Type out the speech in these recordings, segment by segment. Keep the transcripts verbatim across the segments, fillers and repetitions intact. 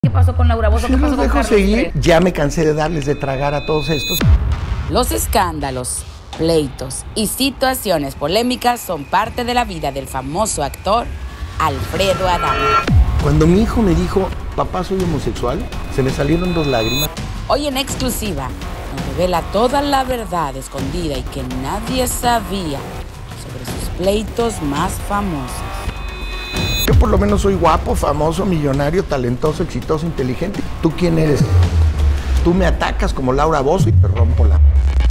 ¿Qué pasó con Laura Bozzo? ¿Qué pasó los con dejo Carlos seguir. Trejo? Ya me cansé de darles de tragar a todos estos. Los escándalos, pleitos y situaciones polémicas son parte de la vida del famoso actor Alfredo Adame. Cuando mi hijo me dijo, papá, soy homosexual, se me salieron dos lágrimas. Hoy en exclusiva nos revela toda la verdad escondida y que nadie sabía sobre sus pleitos más famosos. Yo por lo menos soy guapo, famoso, millonario, talentoso, exitoso, inteligente. ¿Tú quién eres? Tú me atacas como Laura Bozzo y te rompo la...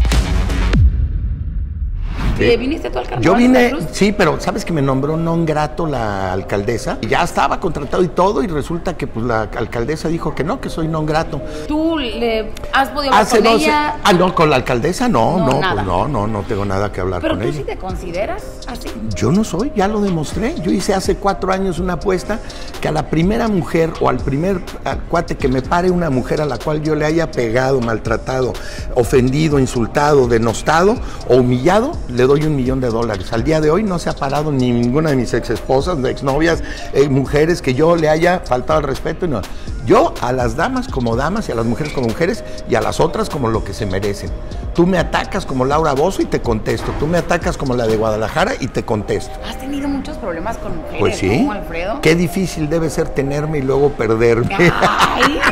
¿Sí? ¿Viniste tú al carnaval? Yo vine, sí, pero ¿sabes que me nombró non grato la alcaldesa? Ya estaba contratado y todo, y resulta que pues la alcaldesa dijo que no, que soy non grato. ¿Tú le has podido hablar Hace con doce... ella? Ah, no, con la alcaldesa no, No, no, nada. pues no, no, no tengo nada que hablar ¿Pero con tú ella. sí te consideras así? Yo no soy, ya lo demostré. Yo hice hace cuatro años una apuesta que a la primera mujer o al primer al cuate que me pare una mujer a la cual yo le haya pegado, maltratado, ofendido, insultado, denostado o humillado, le doy un millón de dólares. Al día de hoy no se ha parado ni ninguna de mis ex esposas, exnovias, eh, mujeres que yo le haya faltado al respeto. No. Yo a las damas como damas y a las mujeres como mujeres y a las otras como lo que se merecen. Tú me atacas como Laura Bozzo y te contesto. Tú me atacas como la de Guadalajara y te contesto. Has tenido muchos problemas con mujeres, Pues sí. ¿no, Alfredo? Qué difícil debe ser tenerme y luego perderme. Ay,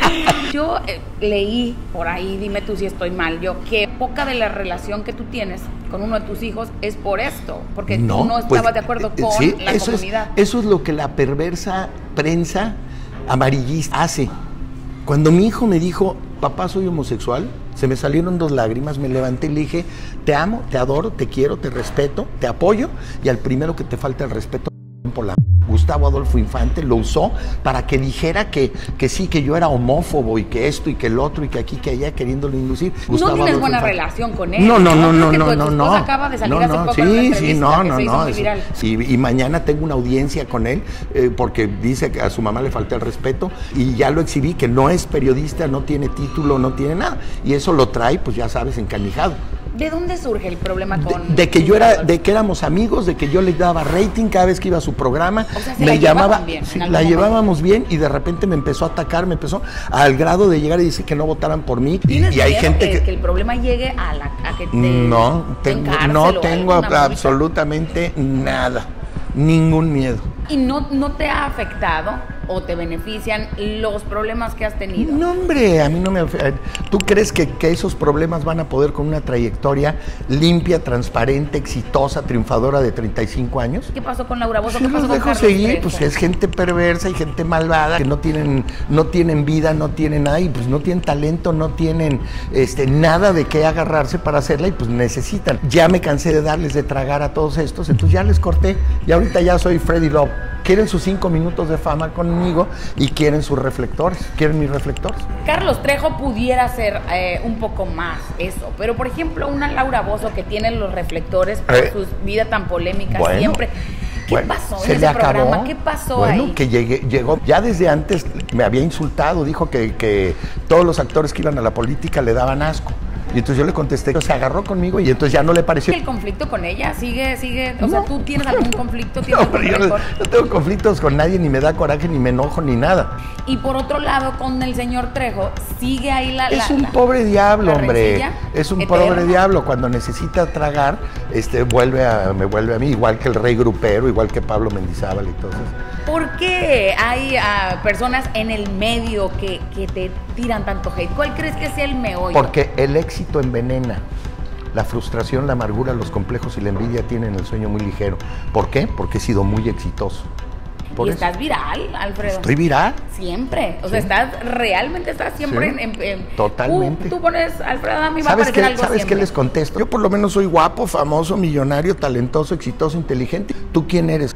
yo eh, leí por ahí, dime tú si estoy mal, yo, que poca de la relación que tú tienes con uno de tus hijos es por esto, porque tú no estabas pues, de acuerdo eh, con sí, la eso comunidad. Es, eso es lo que la perversa prensa amarillista hace. Cuando mi hijo me dijo, papá, soy homosexual, se me salieron dos lágrimas, me levanté y le dije, te amo, te adoro, te quiero, te respeto, te apoyo, y al primero que te falta el respeto por la... Gustavo Adolfo Infante lo usó para que dijera que, que sí, que yo era homófobo y que esto y que el otro y que aquí, que allá, queriéndolo inducir. No Gustavo tienes Adolfo buena Infante. relación con él. No, no, no, no, Creo no, que tu no, no. exesposa acaba de salir no, hace no, poco sí, en una sí, entrevista no, que no, se hizo no. muy eso- viral. sí, y mañana tengo una audiencia con él eh, porque dice que a su mamá le falta el respeto y ya lo exhibí, que no es periodista, no tiene título, no tiene nada. Y eso lo trae, pues ya sabes, encanijado. ¿De dónde surge el problema De, con...? de que yo con era, Adolfo? de que éramos amigos, de que yo le daba rating cada vez que iba a su programa, O sea, se la llevaban bien, sí, en algún la momento. llevábamos bien y de repente me empezó a atacar, me empezó al grado de llegar y decir que no votaran por mí. Y, ¿Tienes y hay miedo gente que, que, que el problema llegue a, la, a que te no te tengo, encárcel no o tengo alguna multa? absolutamente nada, ningún miedo. ¿Y no, no te ha afectado o te benefician los problemas que has tenido? No, hombre, a mí no me... ¿Tú crees que, que esos problemas van a poder con una trayectoria limpia, transparente, exitosa, triunfadora de treinta y cinco años? ¿Qué pasó con Laura Bozzo? Yo ¿Qué pasó los con dejo Carlos seguir, Trejo? pues es gente perversa y gente malvada que no tienen, no tienen vida, no tienen nada y pues no tienen talento, no tienen este, nada de qué agarrarse para hacerla y pues necesitan. Ya me cansé de darles de tragar a todos estos, entonces ya les corté y ahorita ya soy Freddy Love. Quieren sus cinco minutos de fama conmigo y quieren sus reflectores, quieren mis reflectores. Carlos Trejo pudiera ser eh, un poco más eso, pero por ejemplo una Laura Bozzo que tiene los reflectores por Eh, su vida tan polémica bueno, siempre. ¿Qué Bueno, pasó se en le ese programa? acabó. ¿Qué pasó bueno, ahí? que llegué, llegó, ya desde antes me había insultado, dijo que, que todos los actores que iban a la política le daban asco. Y entonces yo le contesté, se agarró conmigo y entonces ya no le pareció. ¿El conflicto con ella sigue, sigue? O No. sea, ¿tú tienes algún conflicto? ¿Tienes No, pero algún yo no, rencor? no tengo conflictos con nadie, ni me da coraje, ni me enojo, ni nada. Y por otro lado, con el señor Trejo, sigue ahí la... Es la- un la- pobre diablo, la hombre. rencilla Es un eterna. pobre diablo. Cuando necesita tragar, este, vuelve a, me vuelve a mí, igual que el Rey Grupero, igual que Pablo Mendizábal y todo eso. ¿Por qué hay ah, personas en el medio que, que te tiran tanto hate? ¿Cuál crees que sea el meollo? Porque el éxito envenena. La frustración, la amargura, los complejos y la envidia tienen el sueño muy ligero. ¿Por qué? Porque he sido muy exitoso. Por y eso. estás viral, Alfredo. Estoy viral. Siempre. O sea, Sí. estás, realmente estás siempre Sí. en, en- en- Totalmente. Tú, tú pones Alfredo Adame y va a ¿Sabes aparecer qué, algo ¿sabes qué siempre. les contesto? Yo por lo menos soy guapo, famoso, millonario, talentoso, exitoso, inteligente. ¿Tú quién eres?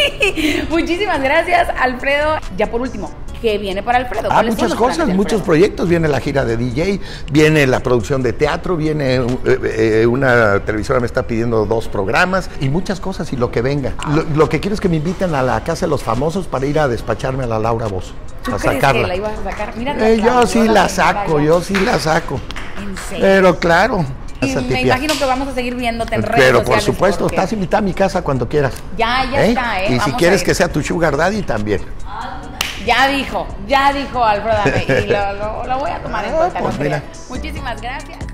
Muchísimas gracias, Alfredo. Ya por último, ¿qué viene para Alfredo? Ah, ¿Cuáles son muchas los cosas, planes de muchos Alfredo? proyectos. Viene la gira de D J, viene la producción de teatro, viene eh, eh, una televisora me está pidiendo dos programas y muchas cosas y lo que venga. Lo, lo que quiero es que me inviten a la casa de los famosos para ir a despacharme a la Laura Bozzo, ¿Tú a crees sacarla. que la ibas a sacar? Mira, Eh, yo atrás, sí yo la la saco, vaya. yo sí la saco. ¿En serio? Pero claro. Y esa me tipia. imagino que vamos a seguir viéndote en redes Pero por sociales, supuesto, porque- estás invitada a mi casa cuando quieras. Ya, ya está, ¿eh? Y si Vamos a quieres ir. que sea tu sugar daddy también. Ya dijo, ya dijo Alfredo Adame, y lo, lo, lo voy a tomar en cuenta. Pues no mira. Muchísimas gracias.